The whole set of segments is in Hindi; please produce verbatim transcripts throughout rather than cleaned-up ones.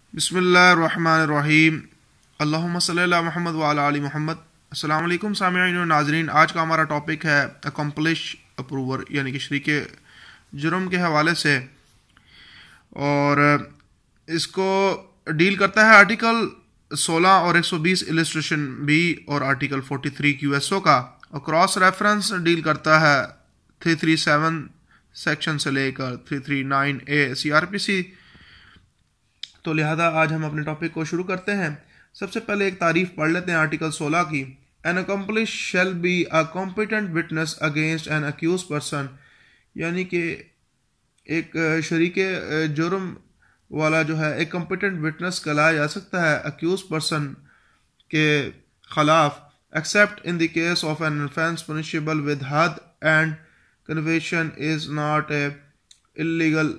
बिस्मिल्लाहिर्रहमानिर्रहीम। अल्लाहुम्मा सल्ली अला मुहम्मद व अला आलि मुहम्मद। अस्सलाम वालेकुम सामिईन व नाज़रीन। आज का हमारा टॉपिक है अकम्प्लिश अप्रूवर यानी कि शरीके जुर्म के हवाले से, और इसको डील करता है आर्टिकल सोलह और एक सौ बीस इलस्ट्रेशन बी और आर्टिकल तैंतालीस क्यू एस ओ का, और क्रॉस रेफरेंस डील करता है तीन सौ सैंतीस सेक्शन से लेकर तीन सौ उनतालीस ए सी आर पी सी। तो लिहाजा आज हम अपने टॉपिक को शुरू करते हैं। सबसे पहले एक तारीफ पढ़ लेते हैं आर्टिकल सोलह की। An accomplice shall be a competent witness against an accused person, यानी कि एक शरीके जुर्म वाला जो है एक कॉम्पिटेंट विटनेस कहलाया जा सकता है अक्यूज पर्सन के खिलाफ, except in the case of an offence punishable with हद and conviction is not a illegal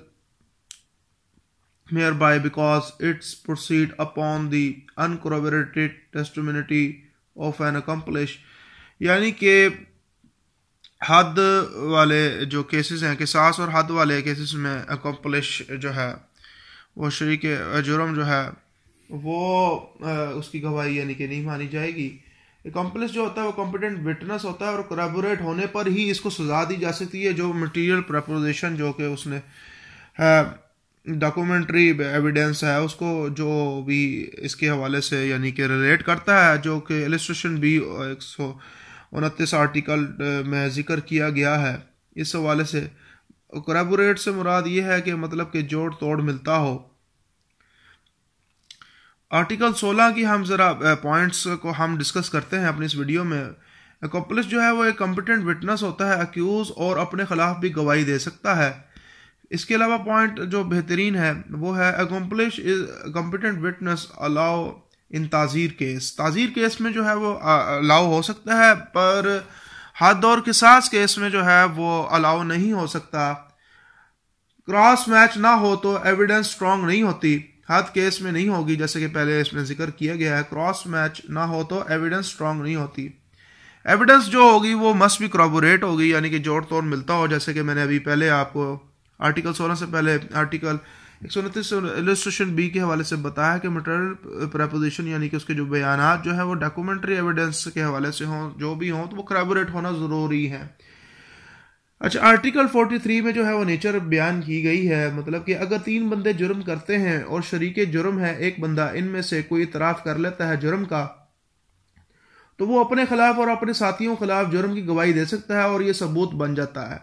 hereby because it's proceed upon the uncorroborated testimony of an accomplice, यानी कि हद वाले जो केसेस हैं, किसास और हद वाले केसेस में अकम्प्लिश जो है वो शरीक जुर्म जो है वो आ, उसकी गवाही यानी कि नहीं मानी जाएगी। अकम्प्लिश जो होता है वो कॉम्पिटेंट विटनेस होता है और कोरैबोरेट होने पर ही इसको सजा दी जा सकती है। जो मटेरियल प्रपोजिशन जो कि उसने डॉक्यूमेंट्री एविडेंस है उसको जो भी इसके हवाले से यानी कि रिलेट करता है, जो कि इलस्ट्रेशन बी एक सौ उनतीस आर्टिकल में जिक्र किया गया है। इस हवाले से कोरैबोरेट से मुराद ये है कि मतलब कि जोड़ तोड़ मिलता हो। आर्टिकल सोलह की हम ज़रा पॉइंट्स को हम डिस्कस करते हैं अपनी इस वीडियो में। अकम्प्लिश जो है वो एक कॉम्पिटेंट विटनेस होता है अक्यूज, और अपने खिलाफ भी गवाही दे सकता है। इसके अलावा पॉइंट जो बेहतरीन है वो है accomplice is competent witness allow in ताज़ीर केस। ताज़ीर केस में जो है वो अलाउ हो सकता है, पर हद और किसास केस में जो है वो अलाउ नहीं हो सकता। क्रॉस मैच ना हो तो एविडेंस स्ट्रॉन्ग नहीं होती, हद केस में नहीं होगी, जैसे कि पहले इसमें जिक्र किया गया है। क्रॉस मैच ना हो तो एविडेंस स्ट्रॉन्ग नहीं होती। एविडेंस जो होगी वो मस्ट भी कोरैबोरेट होगी, यानी कि जोड़ तोड़ मिलता हो, जैसे कि मैंने अभी पहले आपको आर्टिकल सोलह से पहले आर्टिकल एक सौ उनतीस इलस्ट्रेशन बी के हवाले से बताया कि मटेरियल प्रपोजिशन यानी कि उसके जो बयानात जो है वो डॉक्यूमेंट्री एविडेंस के हवाले से हों, जो भी हों, तो वो कोरैबोरेट होना ज़रूरी है। अच्छा, आर्टिकल तैंतालीस में जो है वो नेचर बयान की गई है, मतलब कि अगर तीन बंदे जुर्म करते हैं और शरीके जुर्म है एक बंदा, इनमें से कोई इतराफ़ कर लेता है जुर्म का, तो वो अपने खिलाफ और अपने साथियों के खिलाफ जुर्म की गवाही दे सकता है और ये सबूत बन जाता है।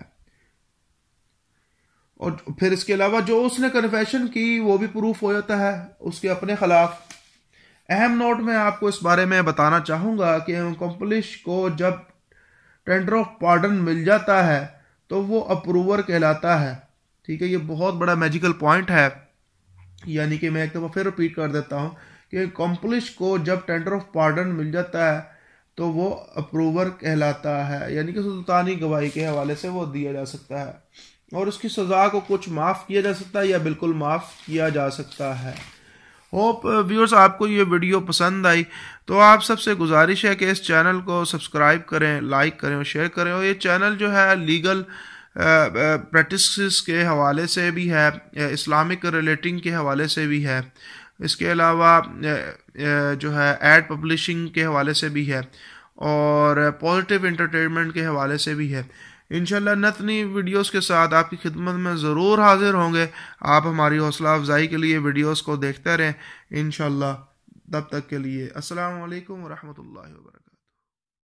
और फिर इसके अलावा जो उसने कन्फेशन की वो भी प्रूफ हो जाता है उसके अपने खिलाफ। अहम नोट में आपको इस बारे में बताना चाहूँगा कि अकम्प्लिश को जब टेंडर ऑफ पार्डन मिल जाता है तो वो अप्रूवर कहलाता है। ठीक है, ये बहुत बड़ा मैजिकल पॉइंट है, यानी कि मैं एक दफ़ा फिर रिपीट कर देता हूँ कि अकम्प्लिश को जब टेंडर ऑफ पार्डन मिल जाता है तो वो अप्रूवर कहलाता है, यानी कि सुल्तानी गवाही के हवाले से वो दिया जा सकता है और उसकी सज़ा को कुछ माफ़ किया जा सकता है या बिल्कुल माफ़ किया जा सकता है। होप व्यूअर्स आपको ये वीडियो पसंद आई, तो आप सबसे गुजारिश है कि इस चैनल को सब्सक्राइब करें, लाइक करें और शेयर करें। और ये चैनल जो है लीगल प्रैक्टिसेस के हवाले से भी है, इस्लामिक रिलेटिंग के हवाले से भी है, इसके अलावा जो है एड पब्लिशिंग के हवाले से भी है और पॉजिटिव एंटरटेनमेंट के हवाले से भी है। इंशाल्लाह नई वीडियोस के साथ आपकी खिदमत में ज़रूर हाजिर होंगे। आप हमारी हौसला अफजाई के लिए वीडियोस को देखते रहें इंशाल्लाह। तब तक के लिए अस्सलाम वालेकुम व रहमतुल्लाहि व बरकातहू।